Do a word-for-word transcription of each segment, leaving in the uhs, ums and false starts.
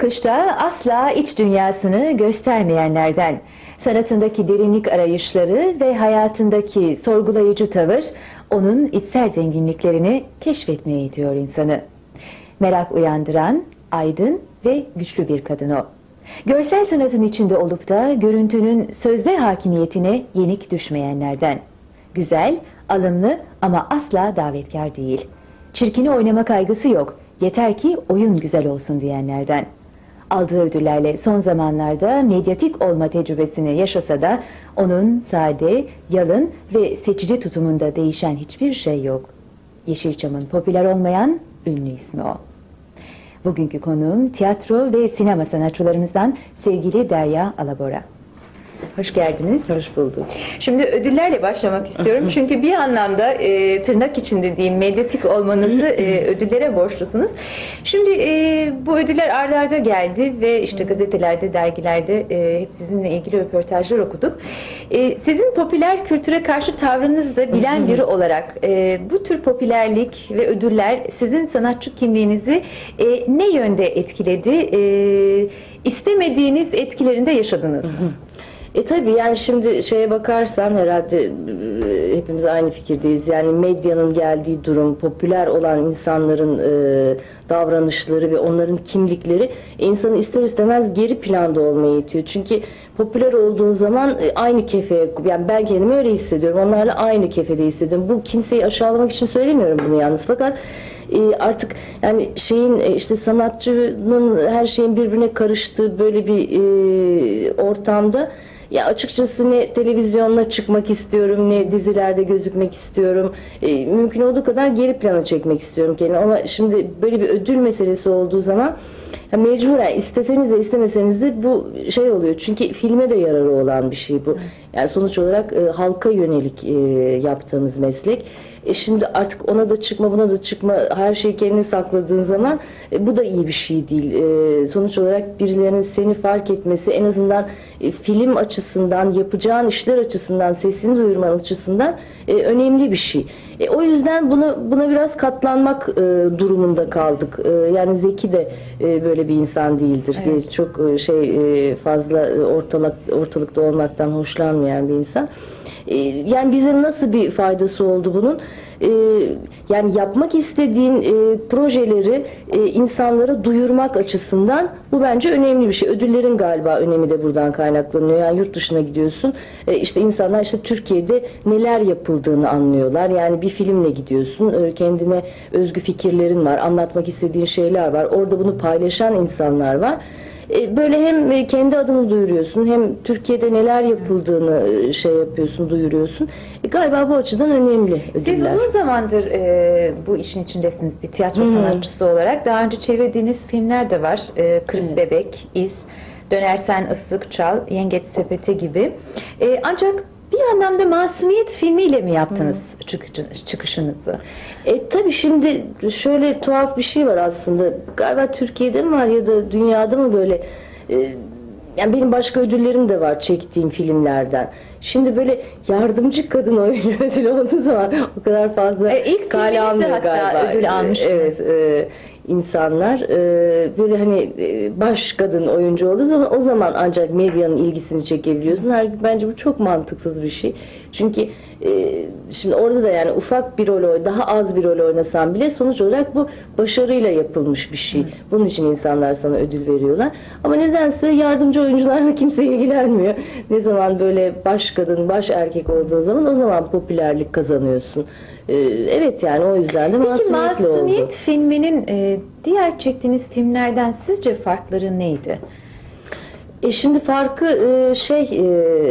bakışta asla iç dünyasını göstermeyenlerden, sanatındaki derinlik arayışları ve hayatındaki sorgulayıcı tavır, onun içsel zenginliklerini keşfetmeye itiyor insanı. Merak uyandıran, aydın ve güçlü bir kadın o. Görsel sanatın içinde olup da görüntünün sözde hakimiyetine yenik düşmeyenlerden. Güzel, alımlı ama asla davetkar değil. Çirkini oynama kaygısı yok, yeter ki oyun güzel olsun diyenlerden. Aldığı ödüllerle son zamanlarda medyatik olma tecrübesini yaşasa da onun sade, yalın ve seçici tutumunda değişen hiçbir şey yok. Yeşilçam'ın popüler olmayan ünlü ismi o. Bugünkü konuğum tiyatro ve sinema sanatçılarımızdan sevgili Derya Alabora. Hoş geldiniz. Hoş bulduk. Şimdi ödüllerle başlamak istiyorum. Çünkü bir anlamda e, tırnak içinde diyeyim medyatik olmanızı e, ödüllere borçlusunuz. Şimdi e, bu ödüller arda arda geldi ve işte gazetelerde, dergilerde e, hep sizinle ilgili röportajlar okuduk. E, sizin popüler kültüre karşı tavrınızı da bilen biri olarak e, bu tür popülerlik ve ödüller sizin sanatçı kimliğinizi e, ne yönde etkiledi? E, istemediğiniz etkilerinde yaşadınız mı? E tabii yani şimdi şeye bakarsan herhalde e, hepimiz aynı fikirdeyiz. Yani medyanın geldiği durum, popüler olan insanların e, davranışları ve onların kimlikleri insanı ister istemez geri planda olmaya itiyor. Çünkü popüler olduğun zaman e, aynı kefeye, yani ben kendimi öyle hissediyorum. Onlarla aynı kefede hissediyorum. Bu kimseyi aşağılamak için söylemiyorum bunu yalnız. Fakat e, artık yani şeyin e, işte sanatçının her şeyin birbirine karıştığı böyle bir e, ortamda ya açıkçası ne televizyonla çıkmak istiyorum, ne dizilerde gözükmek istiyorum. E, mümkün olduğu kadar geri plana çekmek istiyorum kendimi. Ama şimdi böyle bir ödül meselesi olduğu zaman ya mecburen isteseniz de istemeseniz de bu şey oluyor. Çünkü filme de yararı olan bir şey bu. Yani sonuç olarak e, halka yönelik e, yaptığınız meslek. E şimdi artık ona da çıkma, buna da çıkma, her şeyi kendine sakladığın zaman e, bu da iyi bir şey değil. E, sonuç olarak birilerinin seni fark etmesi en azından e, film açısından, yapacağın işler açısından, sesini duyurman açısından e, önemli bir şey. E, o yüzden buna buna biraz katlanmak e, durumunda kaldık. E, yani Zeki de e, böyle bir insan değildir. Evet. E, çok e, şey e, fazla e, ortalık ortalıkta olmaktan hoşlanmayan bir insan. Yani bize nasıl bir faydası oldu bunun? Yani yapmak istediğin projeleri insanlara duyurmak açısından bu bence önemli bir şey. Ödüllerin galiba önemi de buradan kaynaklanıyor. Yani yurt dışına gidiyorsun, işte insanlar işte Türkiye'de neler yapıldığını anlıyorlar. Yani bir filmle gidiyorsun, kendine özgü fikirlerin var, anlatmak istediğin şeyler var. Orada bunu paylaşan insanlar var. Böyle hem kendi adını duyuruyorsun, hem Türkiye'de neler yapıldığını şey yapıyorsun, duyuruyorsun. E, galiba bu açıdan önemli ödüller. Siz uzun zamandır e, bu işin içindesiniz bir tiyatro hmm. sanatçısı olarak. Daha önce çevirdiğiniz filmler de var. E, Kırık hmm. Bebek, İz, Dönersen Islık Çal, Yengeç Sepeti gibi. E, ancak bir anlamda Masumiyet filmiyle mi yaptınız hmm. çıkış, çıkışınızı? E tabii şimdi şöyle tuhaf bir şey var aslında. Galiba Türkiye'de mi var ya da dünyada mı böyle e, yani benim başka ödüllerim de var çektiğim filmlerden. Şimdi böyle yardımcı kadın oyuncu ödülü olduğu zaman o kadar fazla e, ilk kale almıyor galiba. Ödül almış. Evet. E, insanlar e, böyle hani e, baş kadın oyuncu olduğu zaman o zaman ancak medyanın ilgisini çekebiliyorsun. Halbuki bence bu çok mantıksız bir şey. Çünkü e, şimdi orada da yani ufak bir rol, daha az bir rol oynasan bile sonuç olarak bu başarıyla yapılmış bir şey. Bunun için insanlar sana ödül veriyorlar. Ama nedense yardımcı oyuncularla kimse ilgilenmiyor. Ne zaman böyle baş kadın, baş erkek olduğu zaman o zaman popülerlik kazanıyorsun. Evet yani o yüzden de Peki Masumiyet oldu. filminin e, diğer çektiğiniz filmlerden sizce farkları neydi? E şimdi farkı e, şey e,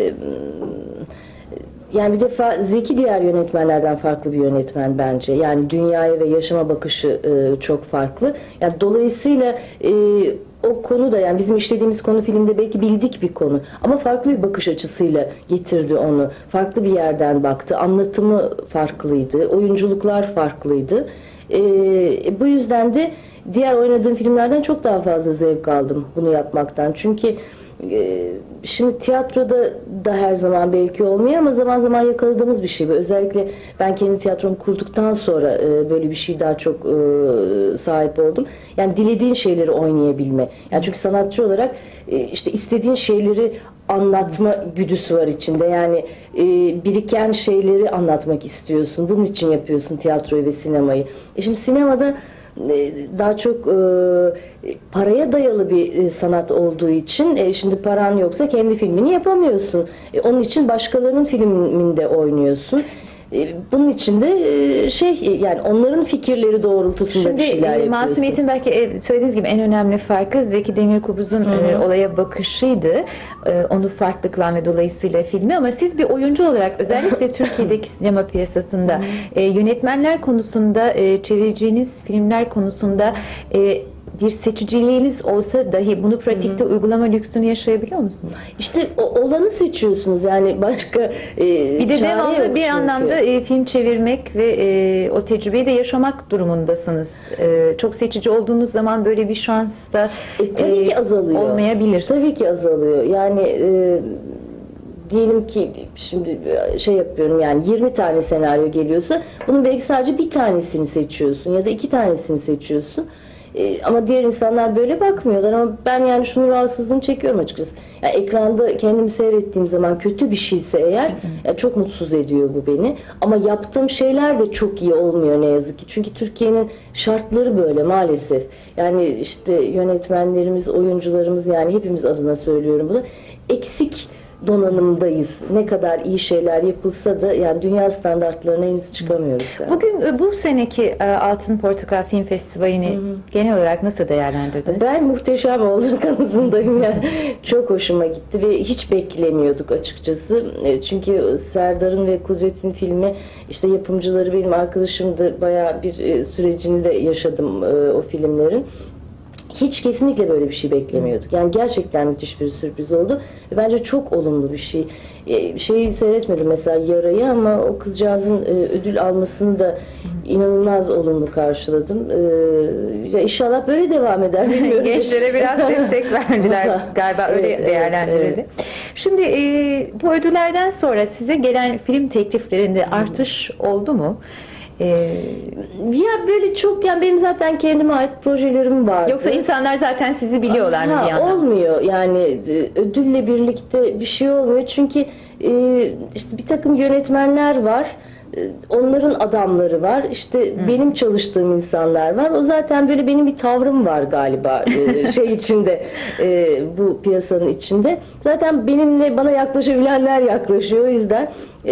yani bir defa Zeki diğer yönetmenlerden farklı bir yönetmen bence. Yani dünyaya ve yaşama bakışı e, çok farklı. Yani dolayısıyla e, o konu da yani bizim işlediğimiz konu filmde belki bildik bir konu ama farklı bir bakış açısıyla getirdi onu. Farklı bir yerden baktı. Anlatımı farklıydı. Oyunculuklar farklıydı. E, bu yüzden de diğer oynadığım filmlerden çok daha fazla zevk aldım bunu yapmaktan. Çünkü e, şimdi tiyatroda da her zaman belki olmuyor ama zaman zaman yakaladığımız bir şey bu. Özellikle ben kendi tiyatromu kurduktan sonra e, böyle bir şey daha çok e, sahip oldum. Yani dilediğin şeyleri oynayabilme. Yani çünkü sanatçı olarak e, işte istediğin şeyleri anlatma güdüsü var içinde. Yani e, biriken şeyleri anlatmak istiyorsun. Bunun için yapıyorsun tiyatroyu ve sinemayı. E şimdi sinemada e, daha çok e, paraya dayalı bir e, sanat olduğu için e, şimdi paran yoksa kendi filmini yapamıyorsun. E, onun için başkalarının filminde oynuyorsun. E, bunun için de e, şey yani onların fikirleri doğrultusunda Şimdi bir şeyler e, yapıyorsun. Masumiyet'in belki e, söylediğiniz gibi en önemli farkı Zeki Demirkubuz'un e, olaya bakışıydı. E, onu farklı kılan ve dolayısıyla filmi, ama siz bir oyuncu olarak özellikle Türkiye'deki sinema piyasasında e, yönetmenler konusunda, e, çevireceğiniz filmler konusunda e, bir seçiciliğiniz olsa dahi bunu pratikte uygulama lüksünü yaşayabiliyor musunuz? İşte o, olanı seçiyorsunuz yani başka e, Bir de çare devamlı yok bir çünkü. anlamda e, film çevirmek ve e, o tecrübeyi de yaşamak durumundasınız. E, çok seçici olduğunuz zaman böyle bir şans da E, tabii e, ki azalıyor. olmayabilir. Tabii ki azalıyor. Yani e, diyelim ki şimdi şey yapıyorum yani yirmi tane senaryo geliyorsa bunun belki sadece bir tanesini seçiyorsun ya da iki tanesini seçiyorsun. E, ama diğer insanlar böyle bakmıyorlar ama ben yani şunun rahatsızlığını çekiyorum açıkçası. Yani ekranda kendimi seyrettiğim zaman kötü bir şeyse eğer yani çok mutsuz ediyor bu beni. Ama yaptığım şeyler de çok iyi olmuyor ne yazık ki. Çünkü Türkiye'nin şartları böyle maalesef. Yani işte yönetmenlerimiz, oyuncularımız yani hepimiz adına söylüyorum bunu. Eksik donanımdayız. Ne kadar iyi şeyler yapılsa da yani dünya standartlarına henüz çıkamıyoruz. Yani. Bugün e, bu seneki e, Altın Portakal Film Festivali'ni Hı hı. genel olarak nasıl değerlendirdiniz? Ben muhteşem olduğu kanısındayım yani. Çok hoşuma gitti ve hiç beklemiyorduk açıkçası. E, Çünkü Serdar'ın ve Kudret'in filmi işte yapımcıları benim arkadaşımdı. Bayağı bir e, sürecini de yaşadım e, o filmlerin. Hiç kesinlikle böyle bir şey beklemiyorduk. Yani gerçekten müthiş bir sürpriz oldu. Ve bence çok olumlu bir şey. Ee, şeyi seyretmedim mesela Yara'yı ama o kızcağızın e, ödül almasını da inanılmaz olumlu karşıladım. Ee, ya inşallah böyle devam eder. Bilmiyorum. Gençlere biraz destek verdiler galiba, öyle Evet, evet, değerlendirildi. evet. Şimdi e, bu ödüllerden sonra size gelen film tekliflerinde artış oldu mu? E, Ya böyle çok yani benim zaten kendime ait projelerim vardı. Yoksa insanlar zaten sizi biliyorlar mı Ha, bir yandan? olmuyor yani e, ödülle birlikte bir şey olmuyor çünkü e, işte bir takım yönetmenler var. E, Onların adamları var. İşte benim çalıştığım insanlar var. O zaten böyle benim bir tavrım var galiba e, şey içinde e, bu piyasanın içinde. Zaten benimle bana yaklaşabilenler yaklaşıyor. O yüzden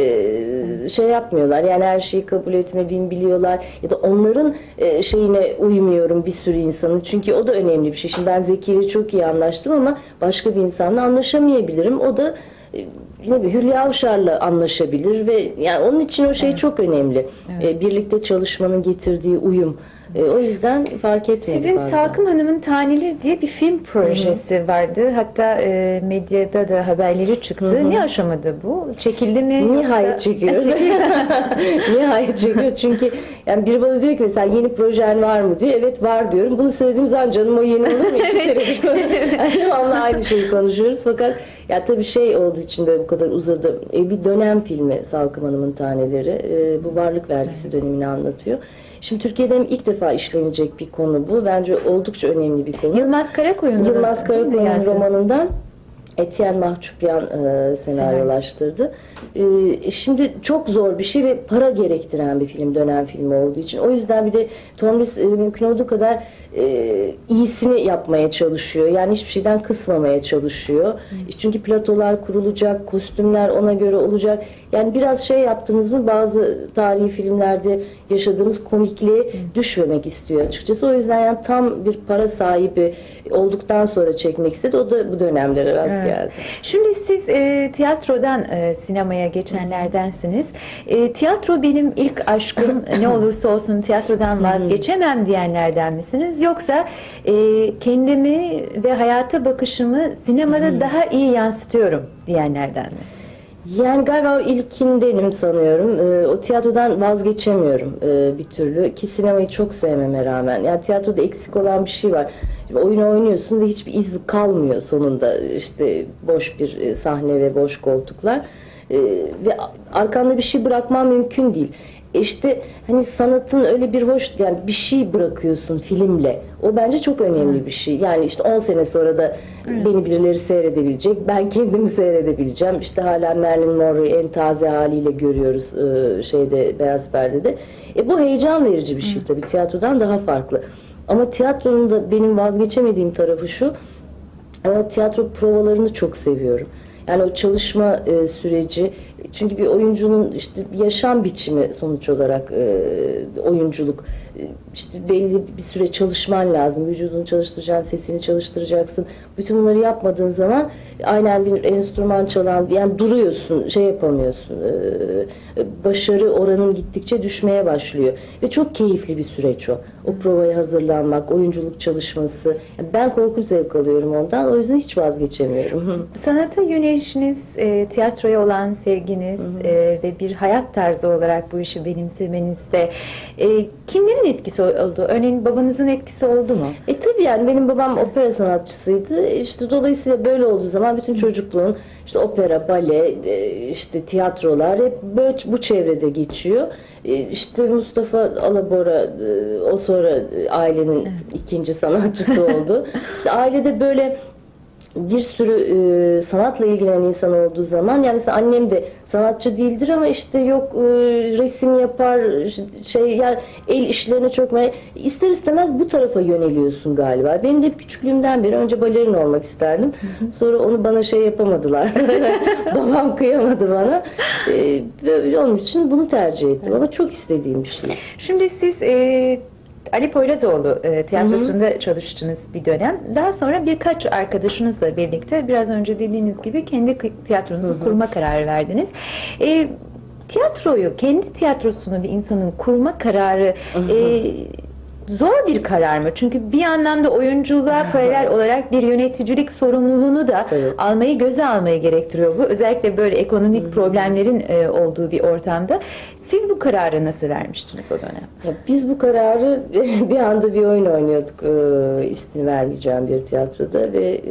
e, şey yapmıyorlar. Yani her şeyi kabul etmediğimi biliyorlar. Ya da onların e, şeyine uymuyorum bir sürü insanın. Çünkü o da önemli bir şey. Şimdi ben Zeki ile çok iyi anlaştım ama başka bir insanla anlaşamayabilirim. O da e, ne bileyim Hülya Avşar'la anlaşabilir ve yani onun için o şey Evet. çok önemli. Evet. E, birlikte çalışmanın getirdiği uyum. E, o yüzden fark etmedik. Sizin bazen. Salkım Hanım'ın Taneleri diye bir film projesi vardı. Hatta e, medyada da haberleri çıktı. Hı hı. Ne aşamada bu? Çekildi mi? Nihayet Yoksa- çekiyoruz. Nihayet çekiyoruz. Çünkü yani biri bana diyor ki mesela yeni projen var mı diyor. Evet var diyorum. Bunu söylediğim zaman canım o yeni olur mu? İki senedir konu- yani devamlı aynı şeyi konuşuyoruz. Fakat ya tabii şey olduğu için böyle bu kadar uzadı. E, bir dönem filmi Salkım Hanım'ın Taneleri. E, bu varlık vergisi dönemini anlatıyor. Şimdi Türkiye'de ilk defa işlenecek bir konu bu. Bence oldukça önemli bir konu. Yılmaz Karakoyun'un Yılmaz Karakoyun'un yazdı. romanından Etienne Mahçupyan e, senaryolaştırdı. E, şimdi çok zor bir şey ve para gerektiren bir film, dönem filmi olduğu için. O yüzden bir de Tomris e, mümkün olduğu kadar e, iyisini yapmaya çalışıyor. Yani hiçbir şeyden kısmamaya çalışıyor. E, çünkü platolar kurulacak, kostümler ona göre olacak. Yani biraz şey yaptınız mı bazı tarihi filmlerde yaşadığımız komikliğe düşmemek istiyor açıkçası. O yüzden yani tam bir para sahibi olduktan sonra çekmek istedi. O da bu dönemlere rast Evet. geldi. Şimdi siz e, tiyatrodan e, sinemaya geçenlerdensiniz. E, tiyatro benim ilk aşkım, ne olursa olsun tiyatrodan vazgeçemem diyenlerden misiniz? Yoksa e, kendimi ve hayata bakışımı sinemada daha iyi yansıtıyorum diyenlerden mi? Yani galiba o ilkindenim sanıyorum. Ee, o tiyatrodan vazgeçemiyorum e, bir türlü. Ki sinemayı çok sevmeme rağmen. Yani tiyatroda eksik olan bir şey var. oyunu oynuyorsun ve hiçbir iz kalmıyor sonunda, işte boş bir sahne ve boş koltuklar. Ee, ve arkanda bir şey bırakman mümkün değil. E İşte hani sanatın öyle bir hoş, yani bir şey bırakıyorsun filmle. O bence çok önemli bir şey. Yani işte on sene sonra da Evet. beni birileri seyredebilecek. Ben kendimi seyredebileceğim. İşte hala Marilyn Monroe'yu en taze haliyle görüyoruz e, şeyde, Beyaz Perde'de. E bu heyecan verici bir şey tabii. Tiyatrodan daha farklı. Ama tiyatronun da benim vazgeçemediğim tarafı şu. Ama tiyatro provalarını çok seviyorum. Yani o çalışma e, süreci, çünkü bir oyuncunun işte yaşam biçimi sonuç olarak e, oyunculuk. E, işte belli bir süre çalışman lazım. Vücudunu çalıştıracaksın, sesini çalıştıracaksın. Bütün bunları yapmadığın zaman aynen bir enstrüman çalan, yani duruyorsun, şey yapamıyorsun. E, başarı oranın gittikçe düşmeye başlıyor. Ve çok keyifli bir süreç o. O provaya hazırlanmak, oyunculuk çalışması. Yani ben korkunç zevk alıyorum ondan. O yüzden hiç vazgeçemiyorum. Sanata yönelişiniz, e, tiyatroya olan sevginiz e, ve bir hayat tarzı olarak bu işi benimsemenizde e, kimlerin etkisi oldu? Örneğin babanızın etkisi oldu mu? E tabii, yani benim babam opera sanatçısıydı. İşte dolayısıyla böyle olduğu zaman bütün çocukluğun işte opera, bale, e, işte tiyatrolar hep böyle bu çevrede geçiyor. E, İşte Mustafa Alabora e, o sonra e, ailenin ikinci sanatçısı oldu. İşte ailede böyle bir sürü e, sanatla ilgilenen insan olduğu zaman, yani mesela annem de sanatçı değildir ama işte yok e, resim yapar, şey, yani el işlerine çok merak, ister istemez bu tarafa yöneliyorsun galiba. Benim de hep küçüklüğümden beri önce balerin olmak isterdim. Sonra onu bana şey yapamadılar. Babam kıyamadı bana. E, onun için bunu tercih ettim ama çok istediğim bir şey. Şimdi siz e, Ali Poyrazoğlu e, tiyatrosunda çalıştınız bir dönem. Daha sonra birkaç arkadaşınızla birlikte biraz önce dediğiniz gibi kendi tiyatronuzu kurma kararı verdiniz. E, tiyatroyu, kendi tiyatrosunu bir insanın kurma kararı e, zor bir karar mı? Çünkü bir anlamda oyunculuğa paralel olarak bir yöneticilik sorumluluğunu da Evet. almayı, göze almayı gerektiriyor bu. Özellikle böyle ekonomik problemlerin e, olduğu bir ortamda. Siz bu kararı nasıl vermiştiniz o dönem? Ya biz bu kararı bir anda bir oyun oynuyorduk, e, ismini vermeyeceğim bir tiyatroda ve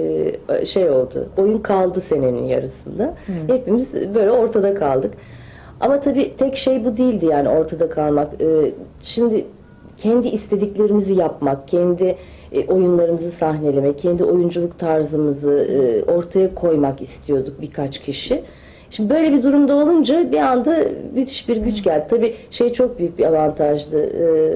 e, şey oldu, oyun kaldı senenin yarısında. Hepimiz böyle ortada kaldık. Ama tabii tek şey bu değildi, yani ortada kalmak. E, şimdi kendi istediklerimizi yapmak, kendi e, oyunlarımızı sahnelemek, kendi oyunculuk tarzımızı e, ortaya koymak istiyorduk birkaç kişi. Şimdi böyle bir durumda olunca bir anda müthiş bir güç geldi. Tabii şey çok büyük bir avantajdı. Ee,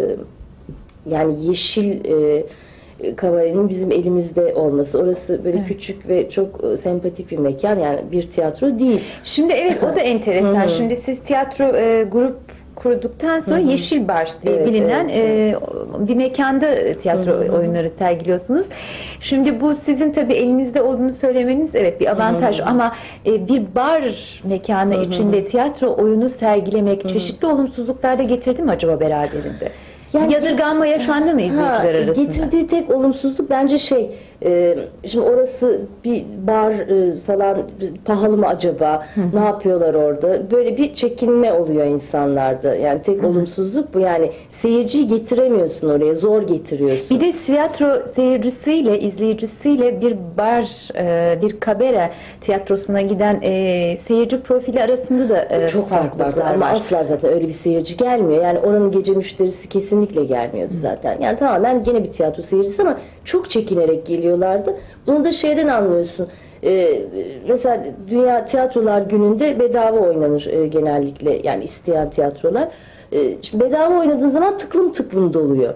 yani Yeşil e, Kavare'nin bizim elimizde olması. Orası böyle Evet. küçük ve çok e, sempatik bir mekan. Yani bir tiyatro değil. Şimdi evet, o da enteresan. Şimdi siz tiyatro e, grup kurduktan sonra Yeşil Bar diye Evet, bilinen evet, e, bir mekanda tiyatro Hı hı. oyunları sergiliyorsunuz. Şimdi bu sizin tabii elinizde olduğunu söylemeniz evet bir avantaj, ama e, bir bar mekanı içinde tiyatro oyunu sergilemek çeşitli olumsuzluklar da getirdi mi acaba beraberinde? Yani- Yadırganma yaşandı mı izleyiciler Ha, arasında? getirdiği tek olumsuzluk bence şey, e, şimdi orası bir bar e, falan, pahalı mı acaba, ne yapıyorlar orada, böyle bir çekinme oluyor insanlarda. Yani tek olumsuzluk bu, yani seyirciyi getiremiyorsun oraya, zor getiriyorsun. Bir de tiyatro seyircisiyle, izleyicisiyle bir bar, e, bir kabare tiyatrosuna giden e, seyirci profili arasında da e, Çok fark vardı farklılıklar ama var. asla zaten öyle bir seyirci gelmiyor. Yani oranın gece müşterisi kesinlikle gelmiyordu zaten. Yani tamamen gene bir tiyatro seyircisi ama çok çekinerek geliyorlardı. Bunu da şeyden anlıyorsun. Ee, mesela Dünya Tiyatrolar Günü'nde bedava oynanır e, genellikle, yani isteyen tiyatrolar. E, şimdi bedava oynadığı zaman tıklım tıklım doluyor.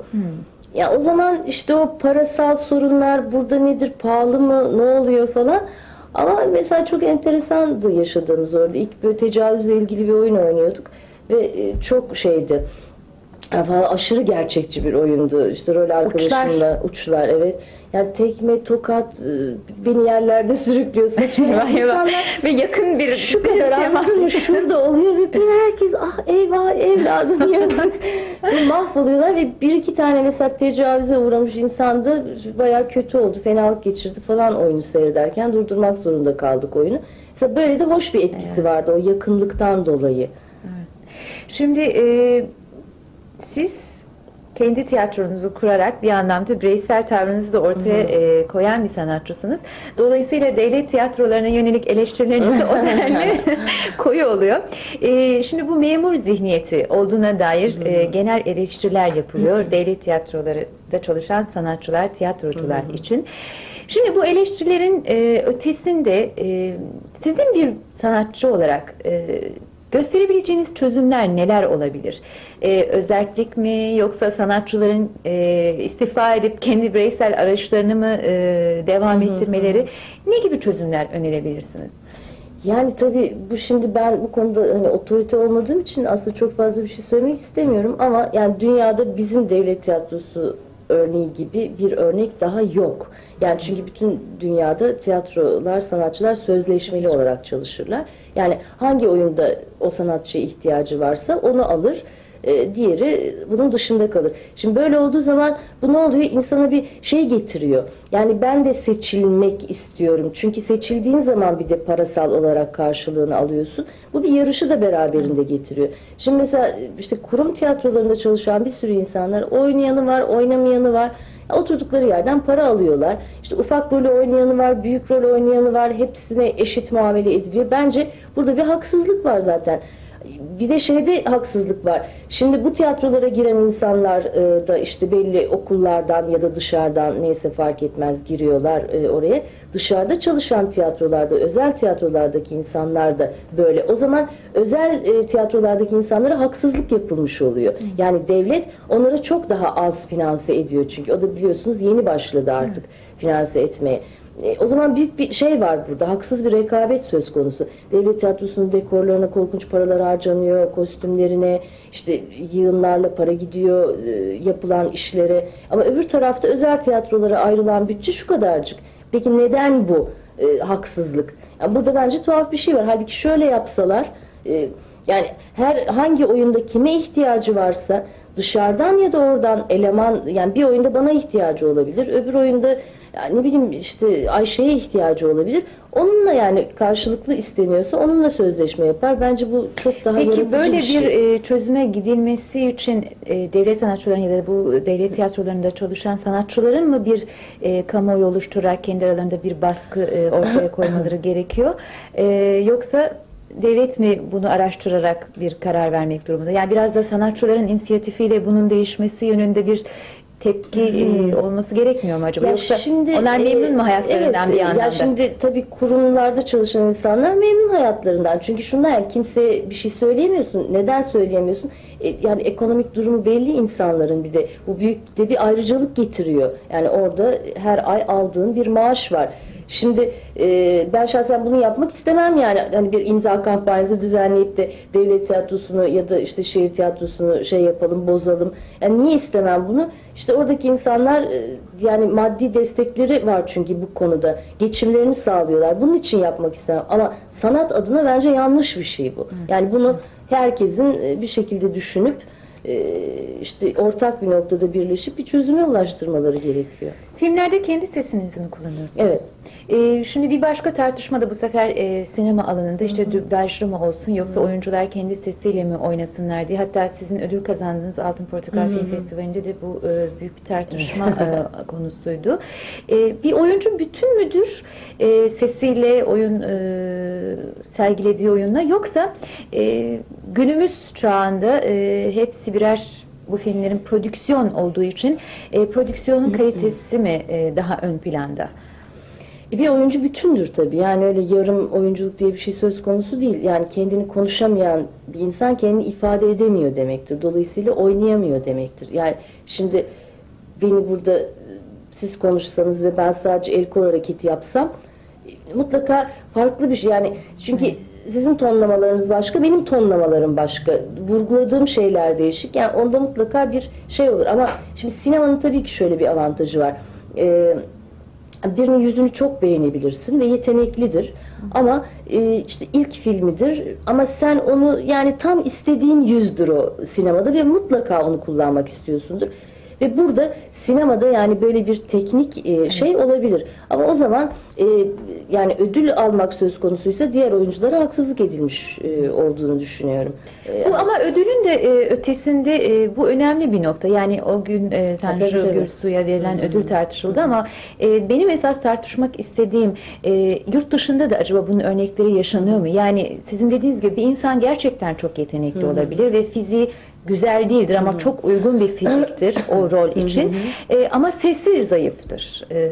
Ya o zaman işte o parasal sorunlar, burada nedir, pahalı mı, ne oluyor falan. Ama mesela çok enteresandı yaşadığımız orada. İlk böyle tecavüzle ilgili bir oyun oynuyorduk ve e, çok şeydi. Ya falan, aşırı gerçekçi bir oyundu. İşte rol arkadaşımla uçlar, evet. Yani tekme, tokat, e, beni yerlerde sürüklüyor, saçma. İnsanlar Ve yakın bir şu kadar anladın mı? Şurada oluyor ve bir herkes ah eyvah evladım yazık. Ve mahvoluyorlar ve bir iki tane mesela tecavüze uğramış insan da bayağı kötü oldu, fenalık geçirdi falan oyunu seyrederken, durdurmak zorunda kaldık oyunu. Mesela böyle de hoş bir etkisi vardı o yakınlıktan dolayı. Şimdi e, siz kendi tiyatronuzu kurarak bir anlamda bireysel tavrınızı da ortaya e, koyan bir sanatçısınız. Dolayısıyla devlet tiyatrolarına yönelik eleştirileriniz de o denli koyu oluyor. E, şimdi bu memur zihniyeti olduğuna dair e, genel eleştiriler yapılıyor. Devlet tiyatrolarında çalışan sanatçılar, tiyatrocular için. Şimdi bu eleştirilerin e, ötesinde e, sizin bir sanatçı olarak e, gösterebileceğiniz çözümler neler olabilir? Ee, özellik mi, yoksa sanatçıların e, istifa edip kendi bireysel araçlarını mı e, devam ettirmeleri, ne gibi çözümler önerebilirsiniz? Yani tabii bu şimdi ben bu konuda hani otorite olmadığım için aslında çok fazla bir şey söylemek istemiyorum ama yani dünyada bizim devlet tiyatrosu örneği gibi bir örnek daha yok. Yani çünkü bütün dünyada tiyatrolar, sanatçılar sözleşmeli olarak çalışırlar. Yani hangi oyunda o sanatçıya ihtiyacı varsa onu alır, e, diğeri bunun dışında kalır. Şimdi böyle olduğu zaman bu ne oluyor? İnsana bir şey getiriyor. Yani ben de seçilmek istiyorum. Çünkü seçildiğin zaman bir de parasal olarak karşılığını alıyorsun. Bu bir yarışı da beraberinde getiriyor. Şimdi mesela işte kurum tiyatrolarında çalışan bir sürü insanlar, oynayanı var, oynamayanı var. Oturdukları yerden para alıyorlar. İşte ufak rol oynayanı var, büyük rol oynayanı var. Hepsine eşit muamele ediliyor. Bence burada bir haksızlık var zaten. Bir de şeyde haksızlık var. Şimdi bu tiyatrolara giren insanlar e, da işte belli okullardan ya da dışarıdan, neyse fark etmez, giriyorlar e, oraya. Dışarıda çalışan tiyatrolarda, özel tiyatrolardaki insanlar da böyle. O zaman özel e, tiyatrolardaki insanlara haksızlık yapılmış oluyor. Yani devlet onlara çok daha az finanse ediyor çünkü. O da biliyorsunuz yeni başladı artık finanse etmeye. E, o zaman büyük bir şey var burada. Haksız bir rekabet söz konusu. Devlet tiyatrosunun dekorlarına korkunç paralar harcanıyor, kostümlerine, işte yığınlarla para gidiyor e, yapılan işlere. Ama öbür tarafta özel tiyatrolara ayrılan bütçe şu kadarcık. Peki neden bu e, haksızlık? Yani burada bence tuhaf bir şey var. Halbuki şöyle yapsalar, e, yani her hangi oyunda kime ihtiyacı varsa dışarıdan ya da oradan eleman, yani bir oyunda bana ihtiyacı olabilir, öbür oyunda yani ne bileyim işte Ayşe'ye ihtiyacı olabilir. Onunla yani karşılıklı isteniyorsa onunla sözleşme yapar. Bence bu çok daha yaratıcı Peki böyle bir bir, şey. e, çözüme gidilmesi için e, devlet sanatçılarının ya da bu devlet tiyatrolarında çalışan sanatçıların mı bir e, kamuoyu oluşturarak kendi aralarında bir baskı e, ortaya koymaları gerekiyor? E, yoksa devlet mi bunu araştırarak bir karar vermek durumunda? Yani biraz da sanatçıların inisiyatifiyle bunun değişmesi yönünde bir tepki e, olması gerekmiyor mu acaba? Ya Yoksa şimdi, onlar memnun mu e, hayatlarından evet, bir anlamda? Ya şimdi tabii kurumlarda çalışan insanlar memnun hayatlarından. Çünkü şundan, yani kimseye bir şey söyleyemiyorsun. Neden söyleyemiyorsun? E, yani ekonomik durumu belli insanların, bir de bu büyük de bir ayrıcalık getiriyor. Yani orada her ay aldığın bir maaş var. Şimdi e, ben şahsen bunu yapmak istemem yani. Hani bir imza kampanyası düzenleyip de devlet tiyatrosunu ya da işte şehir tiyatrosunu şey yapalım, bozalım. Yani niye istemem bunu? İşte oradaki insanlar e, yani maddi destekleri var çünkü bu konuda. Geçimlerini sağlıyorlar. Bunun için yapmak istemem. Ama sanat adına bence yanlış bir şey bu. Yani bunu herkesin e, bir şekilde düşünüp e, işte ortak bir noktada birleşip bir çözüme ulaştırmaları gerekiyor. Filmlerde kendi sesinizi mi kullanıyorsunuz? Evet. Ee, şimdi bir başka tartışma da bu sefer e, sinema alanında işte dublajlı mı olsun yoksa oyuncular kendi sesiyle mi oynasınlar diye. Hatta sizin ödül kazandığınız Altın Portakal Film Festivali'nde de bu e, büyük bir tartışma e, konusuydu. E, bir oyuncu bütün müdür e, sesiyle oyun e, sergilediği oyunla, yoksa e, günümüz çağında e, hepsi birer bu filmlerin prodüksiyon olduğu için e, prodüksiyonun kalitesi mi e, daha ön planda? Bir oyuncu bütündür tabii. Yani öyle yarım oyunculuk diye bir şey söz konusu değil. Yani kendini konuşamayan bir insan kendini ifade edemiyor demektir. Dolayısıyla oynayamıyor demektir. Yani şimdi beni burada siz konuşsanız ve ben sadece el kol hareketi yapsam mutlaka farklı bir şey. Yani çünkü sizin tonlamalarınız başka, benim tonlamalarım başka. Vurguladığım şeyler değişik. Yani onda mutlaka bir şey olur. Ama şimdi sinemanın tabii ki şöyle bir avantajı var. Ee, birinin yüzünü çok beğenebilirsin ve yeteneklidir. Ama e, işte ilk filmidir. Ama sen onu yani tam istediğin yüzdür o sinemada ve mutlaka onu kullanmak istiyorsundur. Ve burada sinemada yani böyle bir teknik e, şey olabilir. Ama o zaman e, yani ödül almak söz konusuysa diğer oyunculara haksızlık edilmiş e, olduğunu düşünüyorum. E, Bu ama ödülün de e, ötesinde e, bu önemli bir nokta. Yani o gün e, Tabii, Tanju tabii. Gürsu'ya verilen Hı hı. ödül tartışıldı ama e, benim esas tartışmak istediğim e, yurt dışında da acaba bunun örnekleri yaşanıyor mu? Yani sizin dediğiniz gibi bir insan gerçekten çok yetenekli Hı hı. olabilir ve fiziği güzel değildir ama çok uygun bir fiziktir o rol için. E, ama sesi zayıftır. E,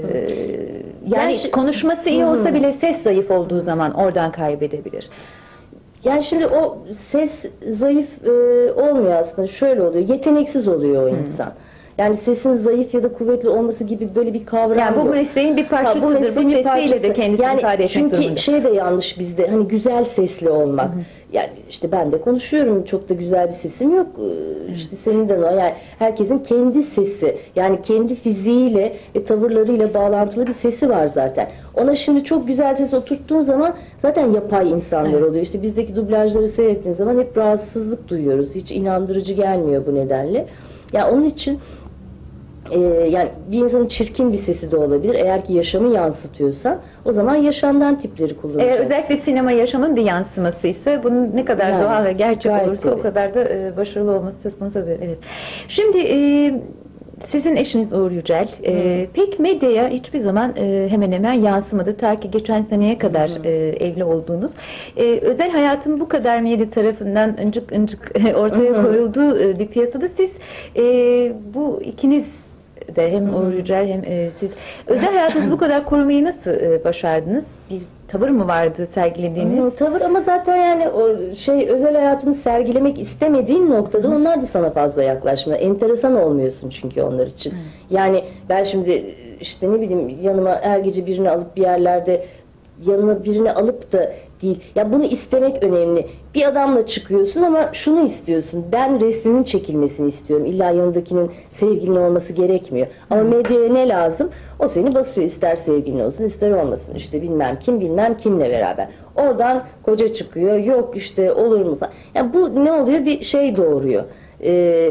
yani Gerçi- konuşması iyi Hı hı. olsa bile ses zayıf olduğu zaman oradan kaybedebilir. Yani şimdi o ses zayıf e, olmuyor aslında. Şöyle oluyor. Yeteneksiz oluyor o insan. Yani sesin zayıf ya da kuvvetli olması gibi böyle bir kavram Yani bu yok. mesleğin bir Ha, parçasıdır. Bu, mesleğin bir sesiyle parçası. de kendisini yani ifade etmek çünkü durumunda. şey de yanlış bizde. Hani güzel sesli olmak. Yani işte ben de konuşuyorum. Çok da güzel bir sesim yok. Ee, İşte senin de var. Yani herkesin kendi sesi. Yani kendi fiziğiyle ve tavırlarıyla bağlantılı bir sesi var zaten. Ona şimdi çok güzel ses oturttuğun zaman zaten yapay insanlar oluyor. İşte bizdeki dublajları seyrettiğin zaman hep rahatsızlık duyuyoruz. Hiç inandırıcı gelmiyor bu nedenle. Yani onun için Ee, yani bir insanın çirkin bir sesi de olabilir. Eğer ki yaşamı yansıtıyorsa o zaman yaşamdan tipleri kullanacağız. Eğer özellikle sinema yaşamın bir yansımasıysa bunun ne kadar Yani, doğal ve gerçek gayet olursa o tabii. kadar da e, başarılı olması söz konusu oluyor. Evet. Şimdi e, sizin eşiniz Uğur Yücel e, pek medyaya hiçbir zaman e, hemen hemen yansımadı. Ta ki geçen seneye kadar e, evli olduğunuz. E, özel hayatın bu kadar medya tarafından ıncık ıncık ortaya Hı hı. koyulduğu e, bir piyasada siz e, bu ikiniz de hem Uğur Yücel hem e, siz özel hayatınızı bu kadar korumayı nasıl e, başardınız? Bir tavır mı vardı sergilediğiniz? Hı, tavır ama zaten yani o şey özel hayatını sergilemek istemediğin noktada onlar da sana fazla yaklaşmıyor. Enteresan olmuyorsun çünkü onlar için. Yani ben şimdi işte ne bileyim yanıma her gece birini alıp bir yerlerde yanına birini alıp da değil. Ya bunu istemek önemli. Bir adamla çıkıyorsun ama şunu istiyorsun. Ben resmimin çekilmesini istiyorum. İlla yanındakinin sevgilin olması gerekmiyor. Ama medyaya ne lazım? O seni basıyor. İster sevgilin olsun, ister olmasın. İşte bilmem kim, bilmem kimle beraber. Oradan koca çıkıyor. Yok işte olur mu falan. Yani bu ne oluyor? Bir şey doğuruyor. Ee,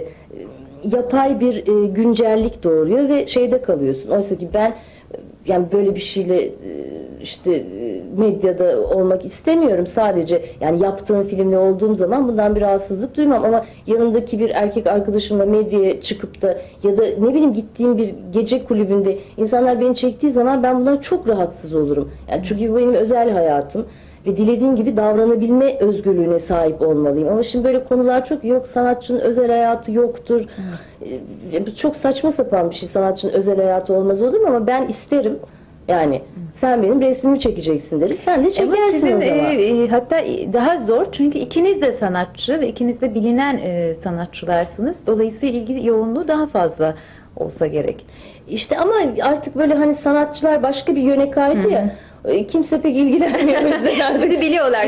yapay bir e, güncellik doğuruyor ve şeyde kalıyorsun. Oysa ki ben yani böyle bir şeyle e, işte e, medyada olmak istemiyorum sadece. Yani yaptığım filmde olduğum zaman bundan bir rahatsızlık duymam ama yanımdaki bir erkek arkadaşımla medyaya çıkıp da ya da ne bileyim gittiğim bir gece kulübünde insanlar beni çektiği zaman ben bundan çok rahatsız olurum. Yani çünkü bu benim özel hayatım ve dilediğim gibi davranabilme özgürlüğüne sahip olmalıyım. Ama şimdi böyle konular çok yok. Sanatçının özel hayatı yoktur. Ee, Bu çok saçma sapan bir şey. Sanatçının özel hayatı olmaz olur mu? Ama ben isterim. Yani sen benim resmimi çekeceksin derim. Sen de Ama çekersin sizin o zaman. e, e, hatta daha zor çünkü ikiniz de sanatçı ve ikiniz de bilinen e, sanatçılarsınız. Dolayısıyla ilgi yoğunluğu daha fazla olsa gerek. İşte ama artık böyle hani sanatçılar başka bir yöne kaydı ya. e, Kimse pek ilgilenmiyor bizden artık. Sizi biliyorlar.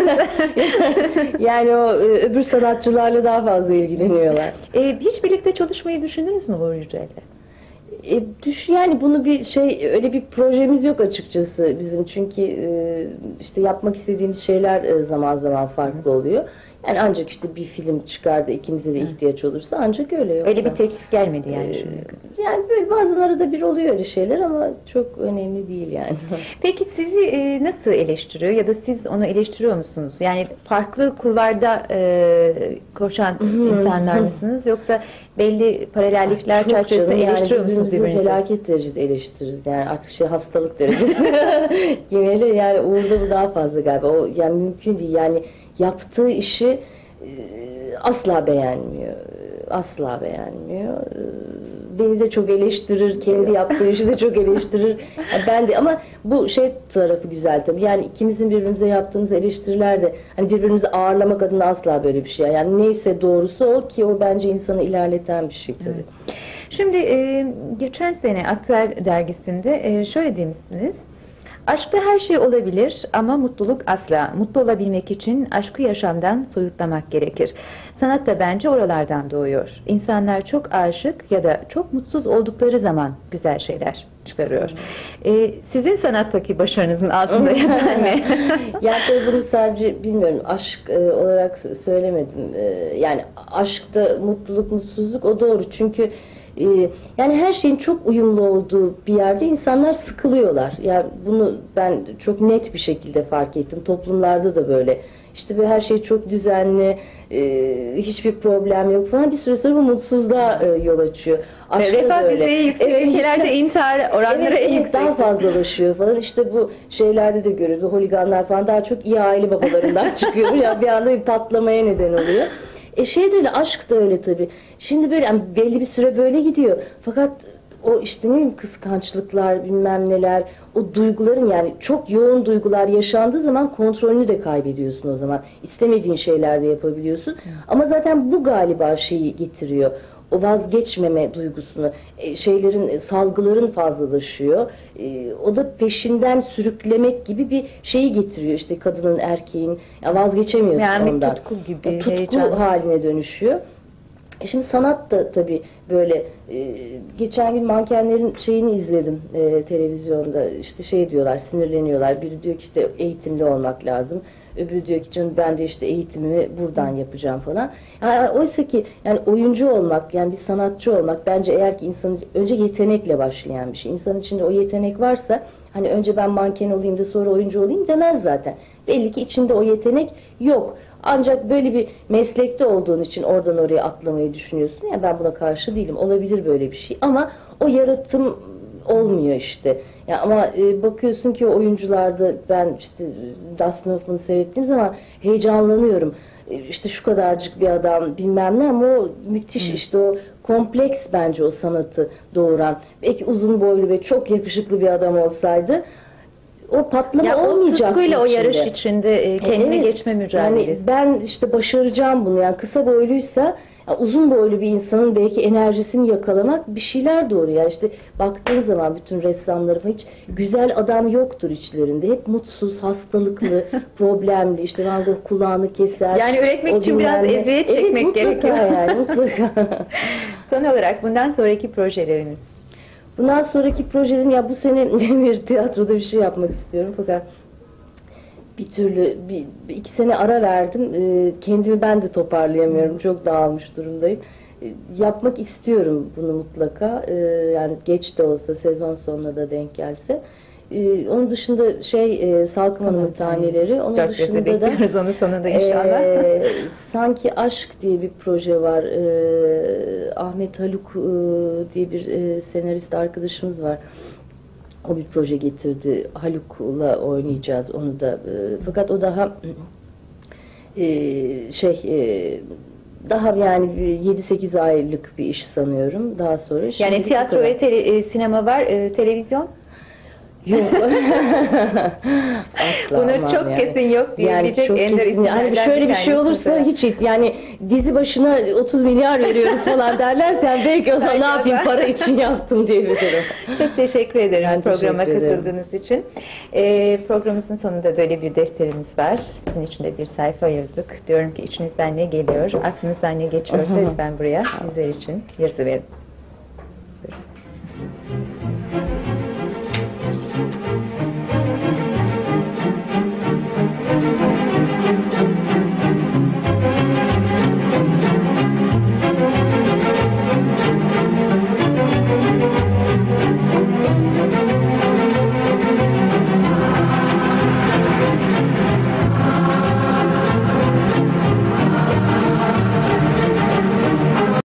Yani o e, öbür sanatçılarla daha fazla ilgileniyorlar. e, hiç birlikte çalışmayı düşündünüz mü Uğur Yücel'le? E, düş yani bunu bir şey öyle bir projemiz yok açıkçası bizim çünkü e, işte yapmak istediğimiz şeyler e, zaman zaman farklı oluyor. Yani ancak işte bir film çıkar da ikimize de ihtiyaç olursa ancak öyle yok. Öyle bir teklif gelmedi yani Ee, şimdi. Yani böyle bazen arada bir oluyor öyle şeyler ama çok önemli değil yani. Peki sizi e, nasıl eleştiriyor ya da siz onu eleştiriyor musunuz? Yani farklı kulvarda e, koşan insanlar mısınız yoksa belli paralellikler Çok çerçevesinde canım, eleştiriyor yani musunuz birbirimizi birbirinizi? felaket derecede eleştiririz yani artık şey hastalık derecede. Gemeli yani Uğur'da bu daha fazla galiba. O yani mümkün değil yani yaptığı işi e, asla beğenmiyor. Asla beğenmiyor. E, Beni de çok eleştirir, kendi yaptığı işi de çok eleştirir. Yani ben de ama bu şey tarafı güzel tabii. Yani ikimizin birbirimize yaptığımız eleştiriler de hani birbirimizi ağırlamak adına asla böyle bir şey. Yani neyse doğrusu o ki o bence insanı ilerleten bir şey tabii. Evet. Şimdi e, geçen sene Aktüel dergisinde e, şöyle demişsiniz. Aşkta her şey olabilir ama mutluluk asla. Mutlu olabilmek için aşkı yaşamdan soyutlamak gerekir. Sanat da bence oralardan doğuyor. İnsanlar çok aşık ya da çok mutsuz oldukları zaman güzel şeyler çıkarıyor. Ee, sizin sanattaki başarınızın altında yatan ne? Yani tabii bunu sadece bilmiyorum aşk e, olarak söylemedim. E, yani aşkta mutluluk, mutsuzluk o doğru. Çünkü e, yani her şeyin çok uyumlu olduğu bir yerde insanlar sıkılıyorlar. Yani bunu ben çok net bir şekilde fark ettim. Toplumlarda da böyle. İşte böyle her şey çok düzenli, e, hiçbir problem yok falan. Bir süre sonra bu mutsuzluğa e, yol açıyor. Aşkta Refah da öyle. düzeyi yüksek Evet, ülkelerde intihar oranları evet, en evet, yüksek. daha fazlalaşıyor falan. İşte bu şeylerde de görüyoruz. O holiganlar falan daha çok iyi aile babalarından çıkıyor. Ya bir anda bir patlamaya neden oluyor. E şey de öyle, aşk da öyle tabii. Şimdi böyle yani belli bir süre böyle gidiyor. Fakat o işte ne bileyim kıskançlıklar, bilmem neler, o duyguların yani çok yoğun duygular yaşandığı zaman kontrolünü de kaybediyorsun o zaman. İstemediğin şeyler de yapabiliyorsun. Ama zaten bu galiba şeyi getiriyor. O vazgeçmeme duygusunu, e, şeylerin, e, salgıların fazlalaşıyor. E, o da peşinden sürüklemek gibi bir şeyi getiriyor. İşte kadının, erkeğin, ya vazgeçemiyorsun Yani bir ondan. tutku gibi, E, tutku heyecan. haline dönüşüyor. E Şimdi sanat da tabii böyle, e, geçen gün mankenlerin şeyini izledim e, televizyonda, işte şey diyorlar, sinirleniyorlar. Biri diyor ki işte eğitimli olmak lazım. Öbürü diyor ki canım ben de işte eğitimimi buradan yapacağım falan. Yani oysa ki yani oyuncu olmak, yani bir sanatçı olmak bence eğer ki insanın önce yetenekle başlayan bir şey. İnsanın içinde o yetenek varsa hani önce ben manken olayım da sonra oyuncu olayım demez zaten. Belli ki içinde o yetenek yok. Ancak böyle bir meslekte olduğun için oradan oraya atlamayı düşünüyorsun. Ya ben buna karşı değilim. Olabilir böyle bir şey ama o yaratım olmuyor işte. Ya ama e, bakıyorsun ki o oyuncularda ben işte Dustin Hoffman'ı seyrettiğim zaman heyecanlanıyorum. E, işte şu kadarcık bir adam bilmem ne ama o müthiş Hı. işte o kompleks bence o sanatı doğuran. Belki uzun boylu ve çok yakışıklı bir adam olsaydı o patlama Ya o olmayacak tutkuyla o içinde. yarış içinde e, kendine Evet. geçme mücadelesi. Yani ben işte başaracağım bunu. Yani kısa boyluysa ya uzun boylu bir insanın belki enerjisini yakalamak bir şeyler doğuruyor. Yani işte baktığın zaman bütün ressamları falan hiç güzel adam yoktur içlerinde. Hep mutsuz, hastalıklı, problemli. İşte Van Gogh kulağını keser. Yani üretmek o için biraz bilmem ne. eziyet çekmek evet, gerekiyor. mutlaka yani mutlaka. Son olarak bundan sonraki projeleriniz. Bundan sonraki projelerim ya bu sene bir tiyatroda bir şey yapmak istiyorum fakat bir türlü bir, bir iki sene ara verdim. Ee, kendimi ben de toparlayamıyorum. Çok dağılmış durumdayım. Ee, yapmak istiyorum bunu mutlaka. Ee, yani geç de olsa sezon sonuna da denk gelse. Ee, onun dışında şey e, Salkım Hanım'ın taneleri. Onun Dört gözle dışında da bekliyoruz onu sonunda inşallah. e, Sanki Aşk diye bir proje var. Ee, Ahmet Haluk e, diye bir e, senarist arkadaşımız var. O bir proje getirdi. Haluk'la oynayacağız onu da. E, fakat o daha e, şey e, daha yani yedi sekiz aylık bir iş sanıyorum. Daha sonra. Yani Şimdilik bu tiyatro kadar. ve tele- e, sinema var, e, televizyon. Yok. Asla Bunu aman çok yani. kesin yok Yani diyebilecek çok ender kesin. isimlerden Yani şöyle bir şey tanesi olursa mesela. hiç yani dizi başına otuz milyar veriyoruz falan derlerse yani belki o zaman ne Belki o yapayım da. para için yaptım diyebilirim. Çok teşekkür ederim Ben programa teşekkür ederim. katıldığınız için. Ee, programımızın sonunda böyle bir defterimiz var. Sizin için de bir sayfa ayırdık. Diyorum ki içinizden ne geliyor, aklınızdan ne geçiyorsa Hı hı. lütfen buraya bizler için yazıverin.